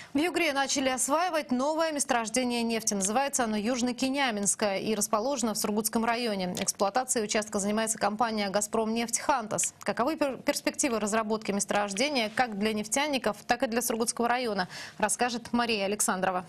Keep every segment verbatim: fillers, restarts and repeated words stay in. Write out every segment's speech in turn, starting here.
В Югре начали осваивать новое месторождение нефти. Называется оно Южно-Кеняминское и расположено в Сургутском районе. Эксплуатацией участка занимается компания «Газпромнефть Хантас». Каковы перспективы разработки месторождения как для нефтяников, так и для Сургутского района, расскажет Мария Александрова.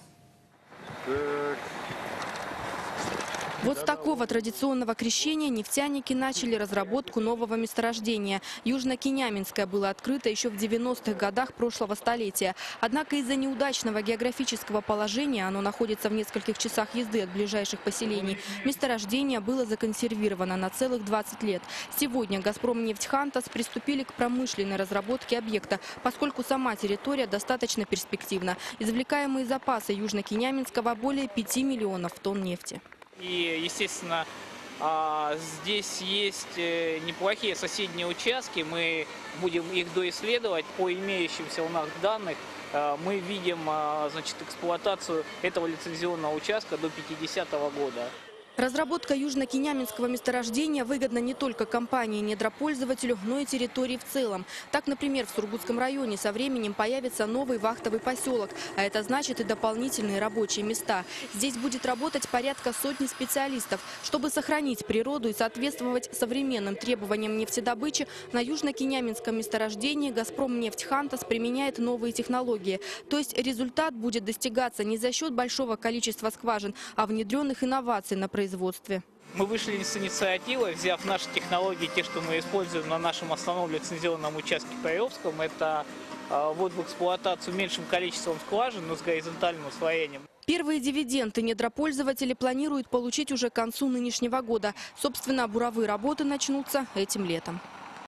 Вот с такого традиционного крещения нефтяники начали разработку нового месторождения. Южно-Кеняминское было открыто еще в девяностых годах прошлого столетия. Однако из-за неудачного географического положения, оно находится в нескольких часах езды от ближайших поселений, месторождение было законсервировано на целых двадцать лет. Сегодня «Газпромнефть Хантас» приступили к промышленной разработке объекта, поскольку сама территория достаточно перспективна. Извлекаемые запасы Южно-Кеняминского более пяти миллионов тонн нефти. И, естественно, здесь есть неплохие соседние участки. Мы будем их доисследовать. По имеющимся у нас данных мы видим, значит, эксплуатацию этого лицензионного участка до пятидесятого года. Разработка Южно-Кеняминского месторождения выгодна не только компании-недропользователю, но и территории в целом. Так, например, в Сургутском районе со временем появится новый вахтовый поселок, а это значит и дополнительные рабочие места. Здесь будет работать порядка сотни специалистов. Чтобы сохранить природу и соответствовать современным требованиям нефтедобычи, на Южно-Кеняминском месторождении «Газпромнефть Хантас» применяет новые технологии. То есть результат будет достигаться не за счет большого количества скважин, а внедренных инноваций на производстве. Мы вышли с инициативой, взяв наши технологии, те, что мы используем на нашем основном лицензионном участке в Перовском, это ввод в эксплуатацию меньшим количеством скважин, но с горизонтальным усвоением. Первые дивиденды недропользователи планируют получить уже к концу нынешнего года. Собственно, буровые работы начнутся этим летом.